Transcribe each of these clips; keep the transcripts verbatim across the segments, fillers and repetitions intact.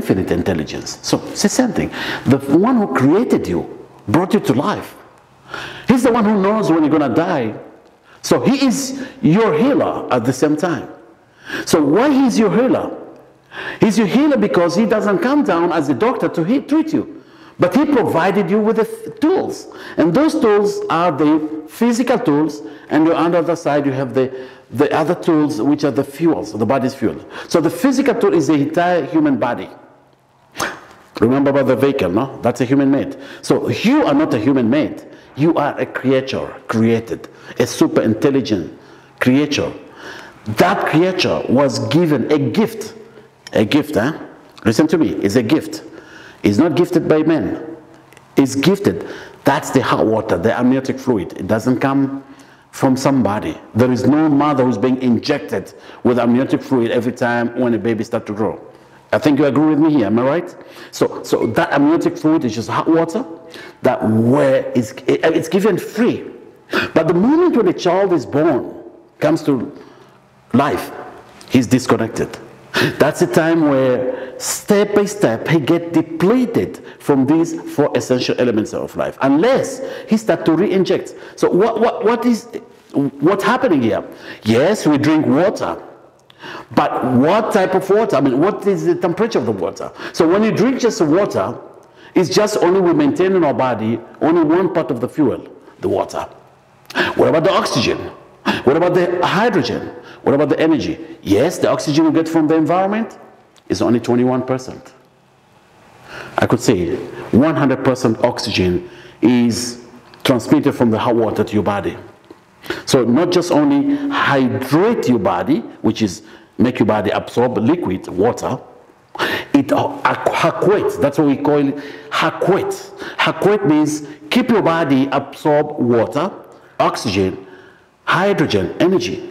infinite intelligence. So it's the same thing. The one who created you brought you to life. He's the one who knows when you're going to die. So he is your healer at the same time. So why he's your healer? He's your healer because he doesn't come down as a doctor to he treat you. But he provided you with the tools. And those tools are the physical tools, and on the other side you have the, the other tools, which are the fuels, the body's fuel. So the physical tool is the entire human body. Remember about the vehicle, no? That's a human made. So you are not a human made. You are a creature created, a super intelligent creature. That creature was given a gift. A gift, huh? Listen to me, it's a gift. It's not gifted by men. It's gifted. That's the hot water, the amniotic fluid. It doesn't come from somebody. There is no mother who's being injected with amniotic fluid every time when a baby starts to grow. I think you agree with me here, am I right? So, so that amniotic fluid is just hot water that where it's, it's given free. But the moment when a child is born, comes to life, he's disconnected. That's the time where step by step he gets depleted from these four essential elements of life, unless he starts to re-inject. So what, what, what is what's happening here? Yes, we drink water, but what type of water? I mean, what is the temperature of the water? So when you drink just water, it's just only we maintain in our body only one part of the fuel, the water. What about the oxygen? What about the hydrogen? What about the energy? Yes, the oxygen you get from the environment is only twenty-one percent. I could say one hundred percent oxygen is transmitted from the hot water to your body. So not just only hydrate your body, which is make your body absorb liquid, water, it hakwet, that's what we call it, hakwet. Hakwet means keep your body absorb water, oxygen, hydrogen, energy.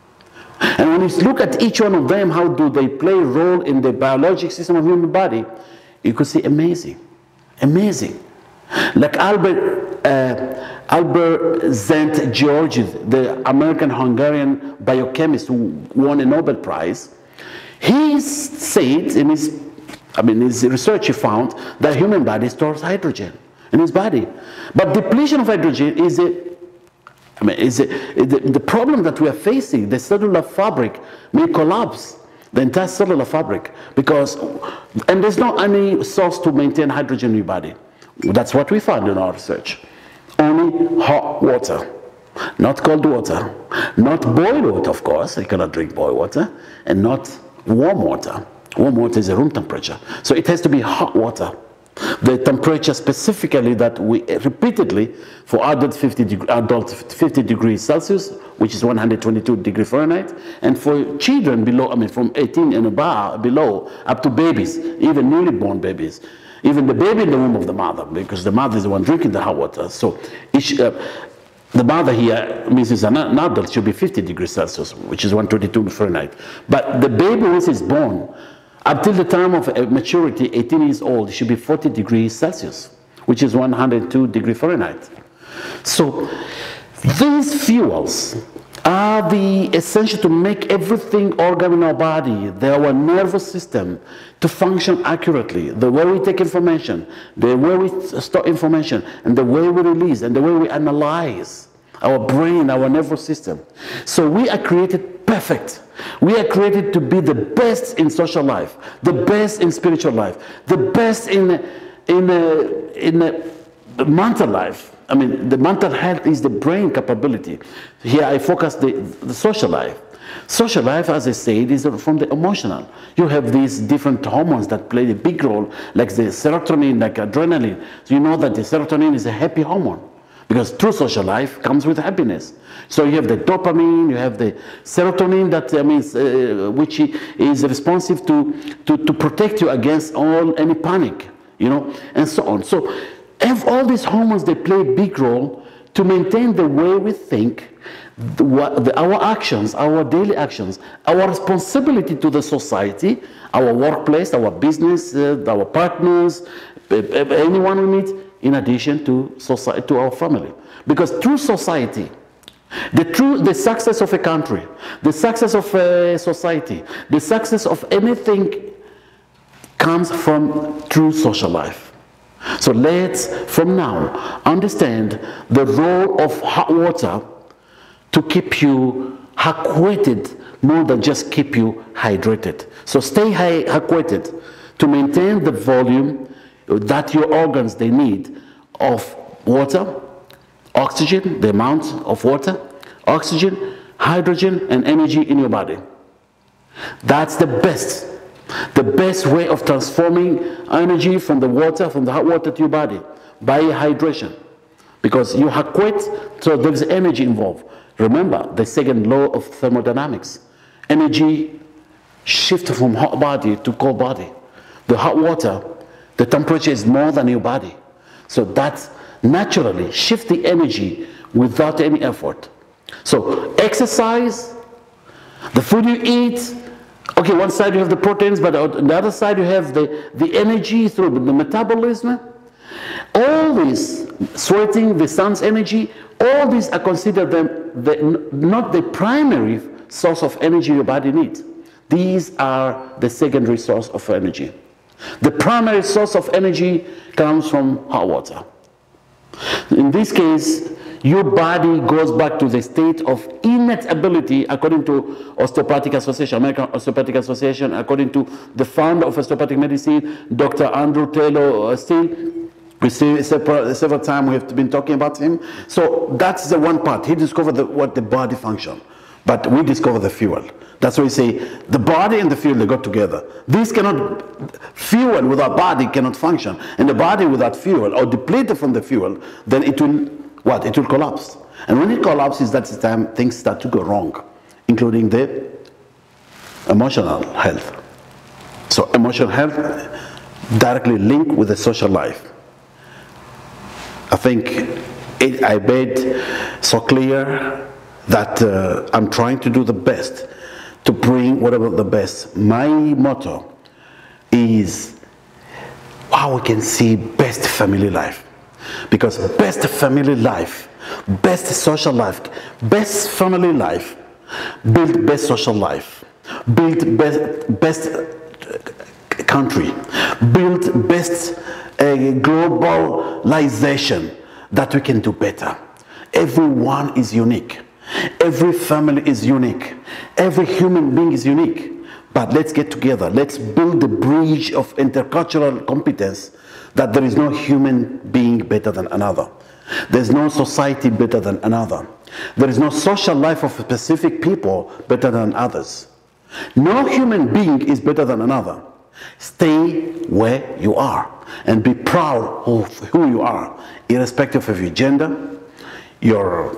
And when you look at each one of them, how do they play a role in the biologic system of human body, you could see amazing, amazing. Like Albert, uh, Albert Szent-Györgyi, the American-Hungarian biochemist who won a Nobel Prize, he said in his, I mean, his research, he found that human body stores hydrogen in his body. But depletion of hydrogen is a I mean, is it, the, the problem that we are facing, the cellular fabric may collapse, the entire cellular fabric, because, and there's not any source to maintain hydrogen in your body. That's what we found in our research. Only hot water, not cold water, not boiled water, of course, you cannot drink boiled water, and not warm water. Warm water is a room temperature, so it has to be hot water. The temperature specifically that we repeatedly for adult fifty, adult fifty degrees Celsius, which is one hundred twenty-two degrees Fahrenheit, and for children below, I mean from eighteen and above, below, up to babies, even newly born babies, even the baby in the womb of the mother, because the mother is the one drinking the hot water. So each, uh, the mother here means it's an, an adult should be fifty degrees Celsius, which is one hundred twenty-two Fahrenheit. But the baby, once it's born, until the time of maturity, eighteen years old, it should be forty degrees Celsius, which is one hundred two degrees Fahrenheit. So these fuels are the essential to make everything organ in our body, the, our nervous system, to function accurately, the way we take information, the way we store information, and the way we release, and the way we analyze our brain, our nervous system. So we are created perfect. We are created to be the best in social life, the best in spiritual life, the best in, in, in, in mental life. I mean, the mental health is the brain capability. Here I focus the, the social life. Social life, as I said, is from the emotional. You have these different hormones that play a big role, like the serotonin, like adrenaline. So you know that the serotonin is a happy hormone, because true social life comes with happiness. So you have the dopamine, you have the serotonin that uh, means uh, which is responsive to, to to protect you against all any panic, you know, and so on. So if all these hormones, they play a big role to maintain the way we think, the, what, the, our actions, our daily actions, our responsibility to the society, our workplace, our business, uh, our partners, anyone we meet, in addition to society, to our family. Because through society, the true, the success of a country, the success of a society, the success of anything comes from true social life. So let's, from now, understand the role of hot water to keep you hydrated more than just keep you hydrated. So stay hydrated to maintain the volume that your organs they need of water, oxygen, the amount of water, oxygen, hydrogen, and energy in your body. That's the best, the best way of transforming energy from the water, from the hot water to your body, by hydration. Because you hydrate, so there is energy involved. Remember the second law of thermodynamics. Energy shifts from hot body to cold body. The hot water, the temperature is more than your body. So that naturally shifts the energy without any effort. So exercise, the food you eat, okay, one side you have the proteins, but on the other side you have the, the energy through the metabolism. All this, sweating, the sun's energy, all these are considered them the, not the primary source of energy your body needs. These are the secondary source of energy. The primary source of energy comes from hot water. In this case, your body goes back to the state of innate ability, according to Osteopathic Association, American Osteopathic Association, according to the founder of osteopathic medicine, Doctor Andrew Taylor Still. We see several, several times we have been talking about him. So that's the one part. He discovered the, what the body function, but we discover the fuel. That's why we say the body and the fuel, they go together. These cannot, fuel without body cannot function. And the body without fuel, or depleted from the fuel, then it will, what? It will collapse. And when it collapses, that's the time things start to go wrong, including the emotional health. So emotional health directly linked with the social life. I think it, I made so clear that uh, I'm trying to do the best to bring whatever the best. My motto is how we can see best family life. Because best family life, best social life, best family life, build best social life, build best, best country, build best uh, globalization, that we can do better. Everyone is unique. Every family is unique. Every human being is unique. But let's get together. Let's build the bridge of intercultural competence, that there is no human being better than another. There's no society better than another. There is no social life of specific people better than others. No human being is better than another. Stay where you are and be proud of who you are, irrespective of your gender, your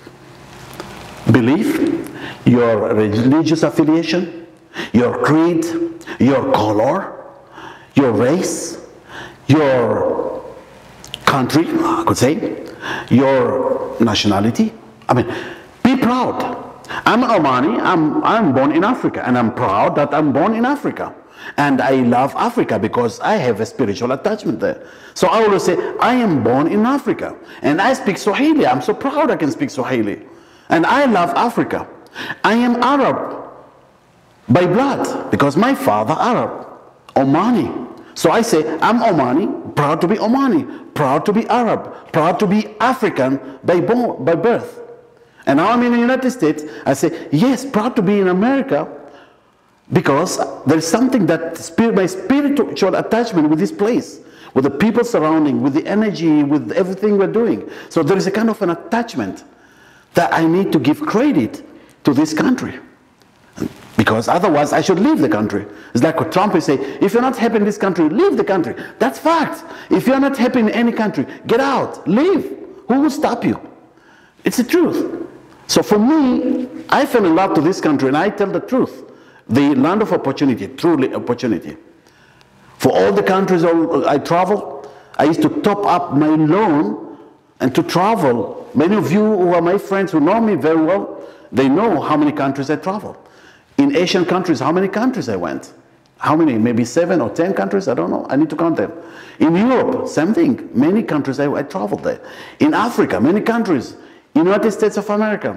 belief, your religious affiliation, your creed, your color, your race, your country, I could say, your nationality. I mean, be proud. I'm Omani, I'm, I'm born in Africa, and I'm proud that I'm born in Africa. And I love Africa because I have a spiritual attachment there. So I always say, I am born in Africa. And I speak Swahili. I'm so proud I can speak Swahili. And I love Africa. I am Arab by blood because my father Arab, Omani. So I say, I'm Omani, proud to be Omani, proud to be Arab, proud to be African by, born, by birth. And now I'm in the United States, I say, yes, proud to be in America, because there is something that spirit, my spiritual attachment with this place, with the people surrounding, with the energy, with everything we're doing. So there is a kind of an attachment that I need to give credit to this country. Because otherwise I should leave the country. It's like what Trump will say, if you're not happy in this country, leave the country. That's fact. If you're not happy in any country, get out, leave. Who will stop you? It's the truth. So for me, I fell in love to this country and I tell the truth. The land of opportunity, truly opportunity. For all the countries I travel, I used to top up my loan and to travel. Many of you who are my friends who know me very well, they know how many countries I travel. In Asian countries, how many countries I went? How many? Maybe seven or ten countries? I don't know. I need to count them. In Europe, same thing. Many countries I, I traveled there. In Africa, many countries. United States of America,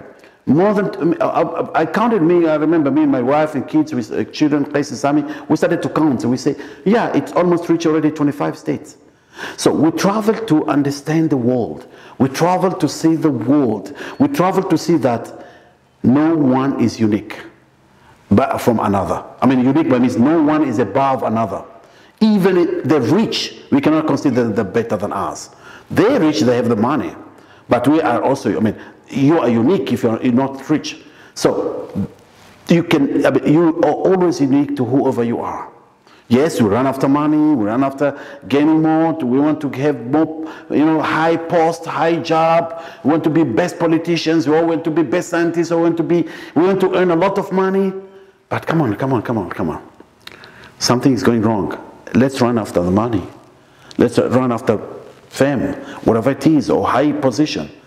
More than, I, I counted me, I remember me and my wife and kids with uh, children, Qais and Sami, we started to count. So we say, yeah, it's almost reached already twenty-five states. So we travel to understand the world. We travel to see the world. We travel to see that no one is unique but from another. I mean, unique means no one is above another. Even if the rich, we cannot consider them better than us. They're rich, they have the money. But we are also, I mean, you are unique if you're not rich. So you can, I mean, you are always unique to whoever you are. Yes, we run after money, we run after gaining more, we want to have more, you know, high post, high job, we want to be best politicians, we all want to be best scientists, we want to be, we want to earn a lot of money. But come on, come on, come on, come on. Something is going wrong. Let's run after the money. Let's run after fame, whatever it is, or high position.